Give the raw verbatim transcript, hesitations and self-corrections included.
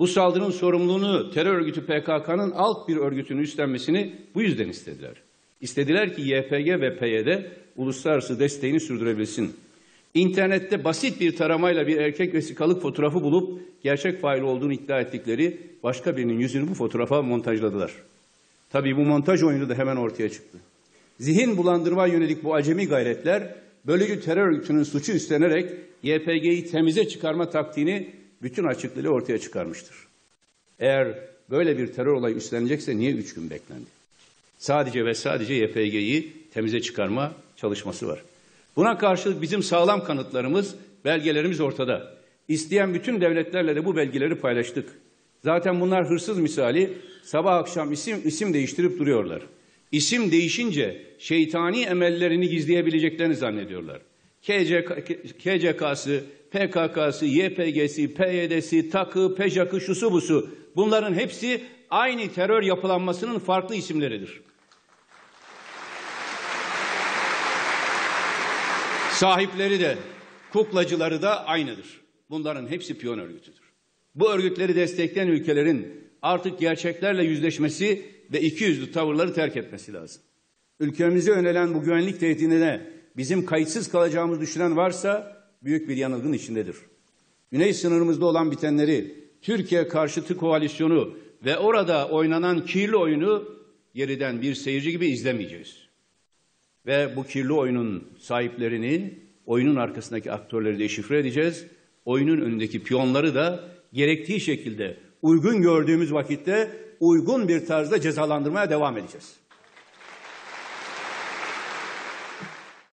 Bu saldırının sorumluluğunu terör örgütü P K K'nın alt bir örgütünün üstlenmesini bu yüzden istediler. İstediler ki Y P G ve P Y D uluslararası desteğini sürdürebilsin. İnternette basit bir taramayla bir erkek vesikalık fotoğrafı bulup gerçek fail olduğunu iddia ettikleri başka birinin yüzünü bu fotoğrafa montajladılar. Tabii bu montaj oyunu da hemen ortaya çıktı. Zihin bulandırma yönelik bu acemi gayretler bölücü terör örgütünün suçu üstlenerek Y P G'yi temize çıkarma taktiğini bütün açıklığıyla ortaya çıkarmıştır. Eğer böyle bir terör olayı üstlenecekse niye üç gün beklendi? Sadece ve sadece Y P G'yi temize çıkarma çalışması var. Buna karşılık bizim sağlam kanıtlarımız, belgelerimiz ortada. İsteyen bütün devletlerle de bu belgeleri paylaştık. Zaten bunlar hırsız misali sabah akşam isim isim değiştirip duruyorlar. İsim değişince şeytani emellerini gizleyebileceklerini zannediyorlar. K C K'sı, P K K'sı, Y P G'si, P Y D'si, TAK'ı, PEJAK'ı, şusu busu bunların hepsi aynı terör yapılanmasının farklı isimleridir. Sahipleri de, kuklacıları da aynıdır. Bunların hepsi piyon örgütüdür. Bu örgütleri destekleyen ülkelerin artık gerçeklerle yüzleşmesi ve ikiyüzlü tavırları terk etmesi lazım. Ülkemize yönelen bu güvenlik tehdidine bizim kayıtsız kalacağımızı düşünen varsa büyük bir yanılgının içindedir. Güney sınırımızda olan bitenleri, Türkiye karşıtı koalisyonu ve orada oynanan kirli oyunu geriden bir seyirci gibi izlemeyeceğiz. Ve bu kirli oyunun sahiplerini, oyunun arkasındaki aktörleri deşifre edeceğiz. Oyunun önündeki piyonları da gerektiği şekilde uygun gördüğümüz vakitte uygun bir tarzda cezalandırmaya devam edeceğiz.